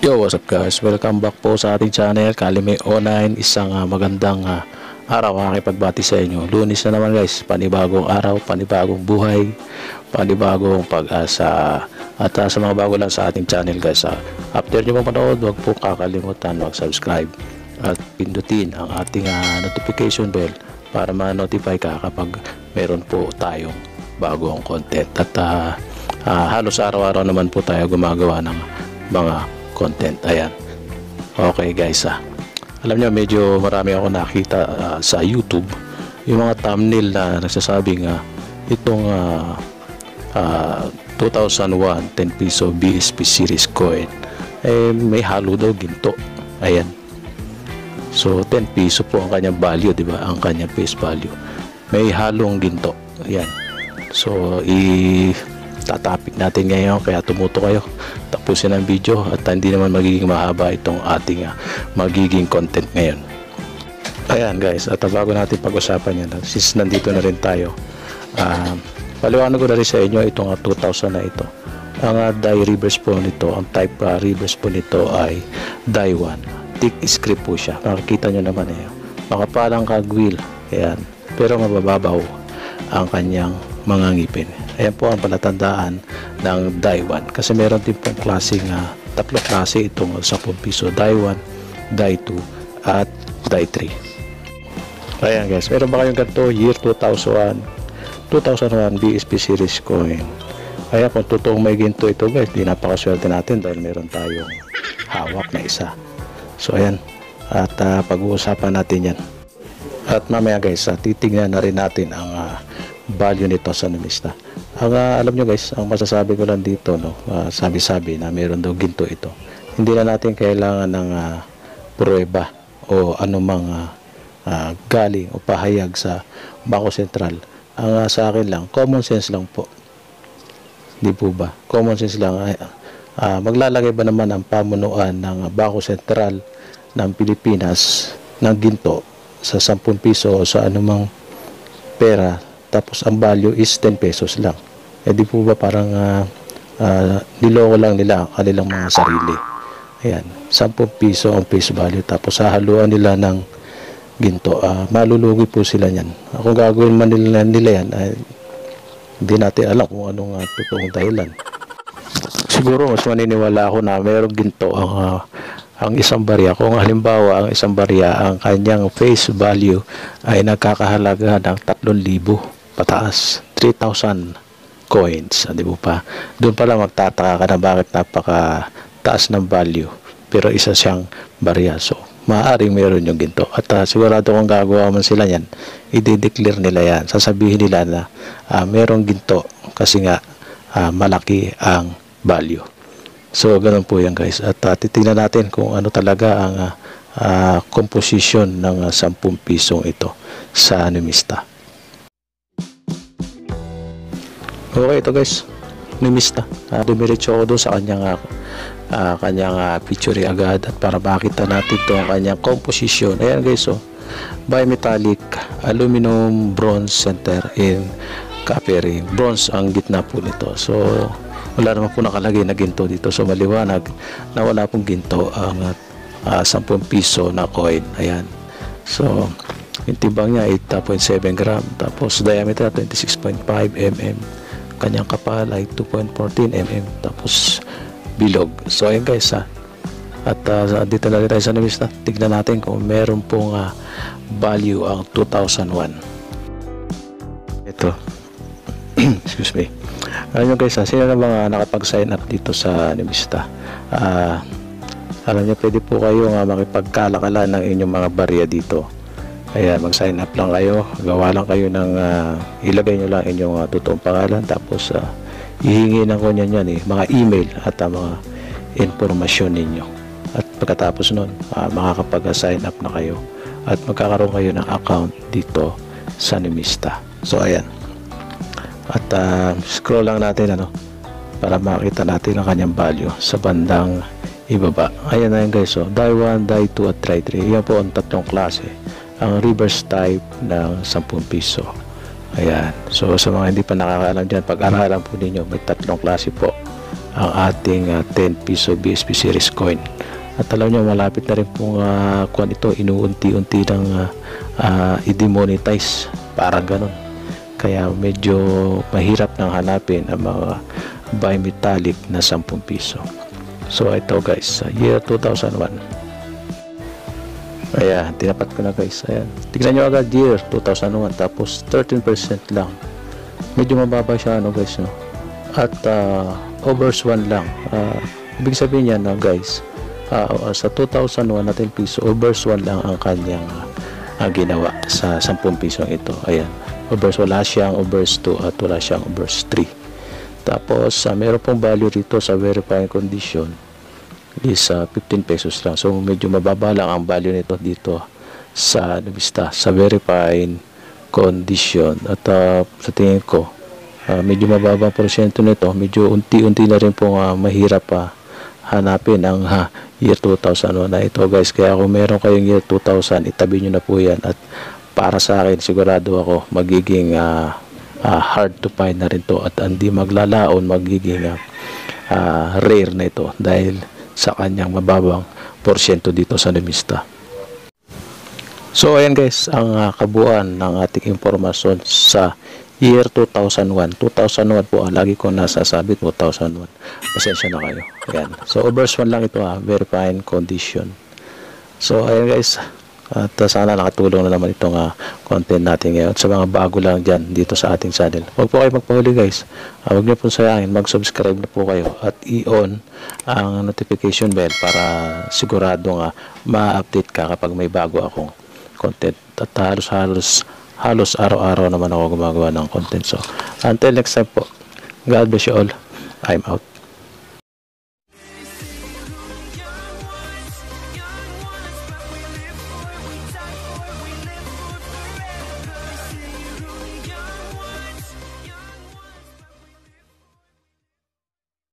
Yo, what's up guys? Welcome back po sa ating channel, Kalime Online. Isang magandang araw ang pagbati sa inyo. Lunes na naman guys, panibagong araw, panibagong buhay, panibagong pag-asa. At sa mga bago lang sa ating channel guys, after nyo mapanood, huwag po kakalimutan mag-subscribe at pindutin ang ating notification bell para ma-notify ka kapag meron po tayong bagong content. At halos araw-araw naman po tayo gumagawa ng mga content. Ayan. Okay guys, alam nyo, medyo marami ako nakita sa YouTube yung mga thumbnail na nagsasabing itong 2001 10 piso BSP series coin may halo daw ginto. Ayan. So 10 piso po ang kanyang value, di ba? Ang kanyang face value. May halong ginto. Ayan. So tatapik natin ngayon, kaya tumuto kayo, tapusin ang video at hindi naman magiging mahaba itong ating magiging content ngayon. Ayan guys, at bago natin pag-usapan yan, since nandito na rin tayo, paliwanag ko na rin sa inyo itong 2000 na ito. Ang die reverse po nito, ang type reverse po nito ay die 1. Thick script po siya, makikita nyo naman makapalang kagwil, ayan, pero mabababaw ang kanyang mga ngipin. Ayan po ang palatandaan ng die 1, kasi meron din pong klaseng tatlong klase itong 10 piso, die 1, die 2 at die 3. Ayan guys, meron ba kayong ganito year 2001 BSP series coin? Ayan, kung totoong may ginto ito guys, di napakaswerte natin dahil meron tayong hawak na isa. So ayan, at pag-uusapan natin yan. At mamaya guys, titignan na rin natin ang value nito sa numista. Alam nyo guys, ang masasabi ko lang dito, sabi-sabi na meron daw ginto ito. Hindi na natin kailangan ng pruweba o anumang galing o pahayag sa Bangko Sentral. Ang sa akin lang, common sense lang po. Di po ba? Common sense lang. Maglalagay ba naman ang pamunuan ng Bangko Sentral ng Pilipinas ng ginto sa 10 piso o sa anumang pera, tapos ang value is 10 pesos lang? Di po ba parang niloko lang nila ang kanilang mga sarili? Ayan, 10 piso ang face value, tapos hahaluan nila ng ginto. Malulugi po sila niyan. Kung gagawin man nila yan, hindi natin alam kung anong totoong dahilan. Siguro mas maniniwala ako na mayroong ginto ang isang barya. Kung halimbawa ang isang barya, ang kanyang face value ay nagkakahalaga ng 3,000 pataas, 3,000 coins, di ba pa? Doon pala magtataka ka na bakit napaka taas ng value, pero isa siyang barya. So maaaring mayroon yung ginto, at sigurado kung gagawa man sila yan, i-declare nila yan, sasabihin nila na mayroong ginto kasi nga malaki ang value. So ganun po yan guys, at titignan natin kung ano talaga ang composition ng 10 pisong ito sa numista. Okay, ito guys, numista. Dumiretso ako doon sa kanyang picture agad, at para makita natin ito ang kanyang composition. Ayan guys, bimetallic aluminum bronze center in copper ring. Bronze ang gitna po nito. So wala naman po nakalagay na ginto dito. So maliwanag na wala pong ginto ang 10 piso na coin. Ayan. So yung timbang niya 8.7 gram. Tapos diameter 26.5 mm. Kanyang kapal ay 2.14 mm. Tapos bilog. So ayan guys, at dito na rin tayo sa numista. Tignan natin kung meron pong value ang 2001. Ito. Excuse me. Alam nyo guys, sino na mga nakapag-sign up dito sa numista? Alam nyo, pwede po kayo makipagkalakalan ng inyong mga barya dito. Kaya mag-sign up lang kayo, gawa lang kayo ng ilagay nyo lang inyong totoong pangalan, tapos hihingi ng kunyan yan mga email at mga informasyon ninyo. At pagkatapos nun, makakapag-sign up na kayo at magkakaroon kayo ng account dito sa numista. So ayan, at scroll lang natin para makita natin ang kanyang value sa bandang ibaba. Ayan na yun guys, die 1, die 2 at die 3. Yan po ang tatlong klase, ang reverse type ng 10 piso. Ayan. So sa mga hindi pa nakakaalam dyan, pag-aralan po ninyo, may tatlong klase po ang ating 10 piso BSP series coin. At alam nyo, malapit na rin pong kuan ito, inuunti-unti ng i-demonetize, parang ganun. Kaya medyo mahirap nang hanapin ang mga bimetallic na 10 piso. So ito guys, year 2001. Ayan, tinapat ko na guys. Ayan, tignan nyo agad, year 2001, tapos 13% lang. Medyo mababa siya guys, no? At overs 1 lang. Ibig sabihin yan guys, sa 2001 na 10 piso, overs 1 lang ang kanyang ginawa sa 10 piso ito. Ayan, overs, wala siyang overs 2 at wala siyang overs 3. Tapos meron pong value rito sa verifying condition is 15 pesos lang. So medyo mababa lang ang value nito dito sa Nuvista, sa verifying condition. At sa tingin ko, medyo mababa ang porsyento nito. Medyo unti-unti na rin pong mahirap hanapin ang year 2001 na ito guys. Kaya kung meron kayong year 2000, itabi nyo na po yan. At para sa akin, sigurado ako magiging hard to find na rin to, at hindi maglalaon, magiging rare na ito dahil sa kanyang mababang porsyento dito sa Nuvista. So ayan guys, ang kabuuan ng ating impormasyon sa year 2001. 2001 po, lagi ko nasasabi 2001. Pasensya na kayo. Ayan. So overs 1 lang ito, verifying condition. So ayan guys, at sana nakatulong na naman itong content natin ngayon. Sa mga bago lang dyan dito sa ating channel, huwag po kayo magpahuli guys. Huwag niyo po sayangin, mag-subscribe na po kayo at i-on ang notification bell para sigurado ma-update ka kapag may bago akong content. At halos araw-araw naman ako gumagawa ng content. So until next time po, God bless you all. I'm out.